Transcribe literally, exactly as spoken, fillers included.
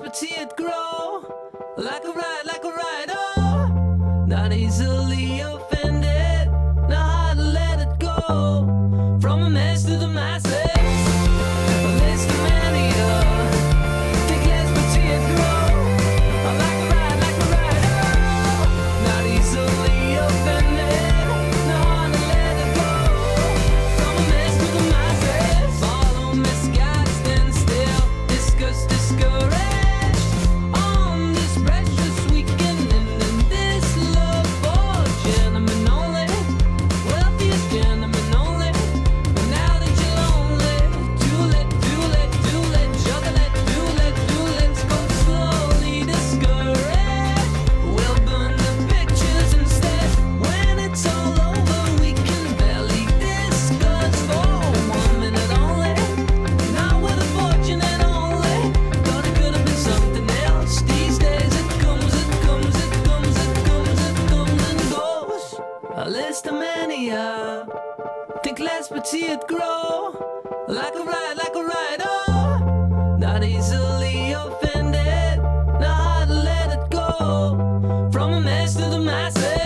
but see it grow like a ride, like a ride. Oh, not easily offended, not hard to let it go. From a mess to the masses, a list of mania. Think less, but see it grow like a ride, like a ride. Oh, not easily offended, not hard to let it go. From a mess to the masses, follow misguided, stand still, discuss, discouraged on this precious weekend and in this love for gentlemen only, wealthiest gentlemen only. But now that you're lonely, too late, too late, too late, juggle it, too late, too late, go slowly, discouraged. We'll burn the pictures instead. When it's all over, we can barely discuss for one minute only. Not with a fortune and only. Thought it could have been something else. These days it comes, it comes, it comes, it comes, it comes and goes. A list of mania. Think less but see it grow like a ride, like a ride. Oh, not easily offended, not hard to let it go. From a mess to the masses.